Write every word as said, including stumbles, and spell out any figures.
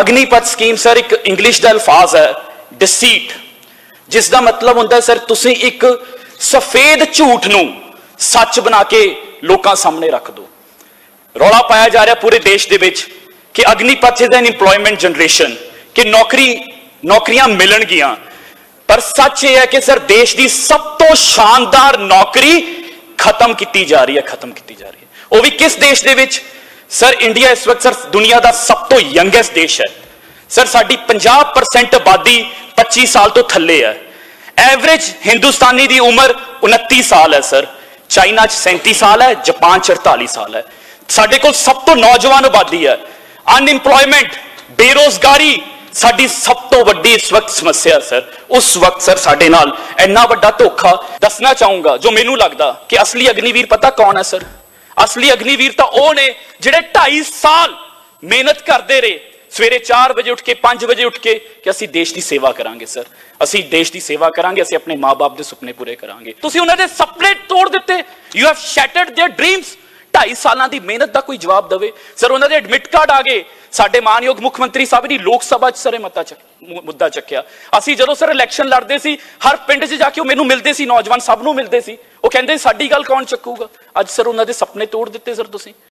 Agnipath scheme sir एक English का अल्फाज है डिसीट, जिसका मतलब होंगे सर तुसी एक सफेद झूठ नूं सच बना के लोगों सामने रख दो। रौला पाया जा रहा पूरे देश दे विच कि Agnipath is an employment generation, कि नौकरी नौकरियां मिलणगियां, पर सच यह है कि सर देश की सब तो शानदार नौकरी खत्म की जा रही है, खत्म की जा रही है। वह भी किस देश दे विच? सर इंडिया इस वक्त सर दुनिया का सब तो यंगेस्ट देश है सर। साडी पचास परसेंट आबादी पच्चीस साल तो थले है। एवरेज हिंदुस्तानी की उम्र उनतीस साल है सर। चाइना च सैंती साल है, जापान च अड़तालीस साल है। साडे कोल सब तो नौजवान आबादी है। अनएम्प्लॉयमेंट बेरोजगारी साडी सब तो वड्डी इस वक्त समस्या सर। उस वक्त सर साडे नाल इन्ना वड्डा धोखा। दसना चाहूंगा जो मैनू लगता कि असली अग्निवीर पता कौन है सर? असली अग्निवीर तो वह ने जिहड़े ढाई साल मेहनत करते रहे, सवेरे चार बजे उठ के पांच बजे उठ के कि असी देश की सेवा करांगे सर, असी देश की सेवा करांगे, असी अपने माँ बाप के सुपने पूरे करांगे। तुसीं उन्हां दे सपने तोड़ दिते। You have shattered their dreams. ढाई साल की मेहनत का कोई जवाब दे सर। उन्होंने एडमिट कार्ड आ गए। साडे मानयोग मुख मंत्री साहब ने लोक सभा च सर मता चक मुद्दा चक्या। असी जदों सर इलैक्शन लड़ते सी, हर पिंड च जाके मैनू मिलते सी, नौजवान सब नूं मिलते सी, वो कहंदे साडी गल कौन चकूगा। अज सर उन्होंने सपने तोड़ दिते सर तुसीं।